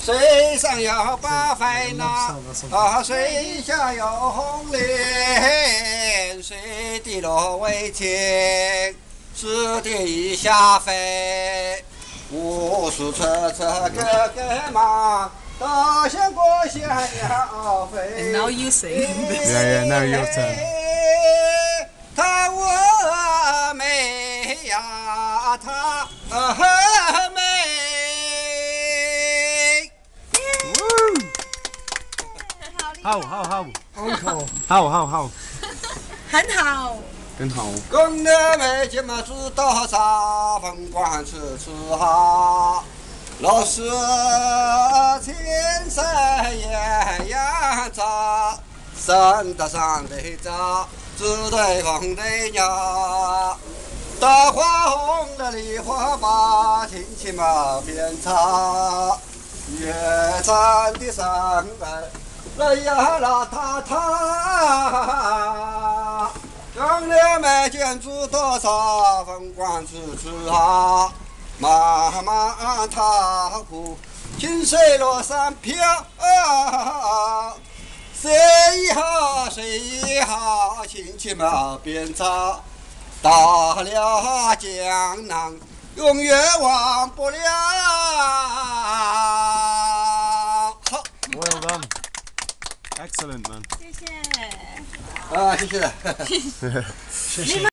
水上有八烦恼，水下有红莲，水滴落为天，水滴下飞，无数车车个个忙，大象过山要飞。 And now you sing. Yeah, now your turn. 他我美呀，他美。 好， 很好。 真好。 公的美姐们知道啥？甭管吃好。老师天生艳阳照，山的上的照，只对风的鸟。大花红的梨花把，青青毛边草。月山的上边，来呀啦塔塔。公的美见知多少？甭管吃好。妈妈她哭，清水落山飘，谁好，亲戚毛边草，到了江南，永远忘不了。好 Well done. Excellent, man. 谢谢。 谢谢。 你们